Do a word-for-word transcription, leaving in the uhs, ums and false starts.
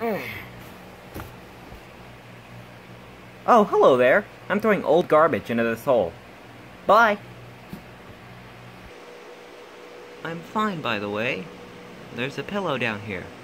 Oh, hello there. I'm throwing old garbage into this hole. Bye. I'm fine, by the way. There's a pillow down here.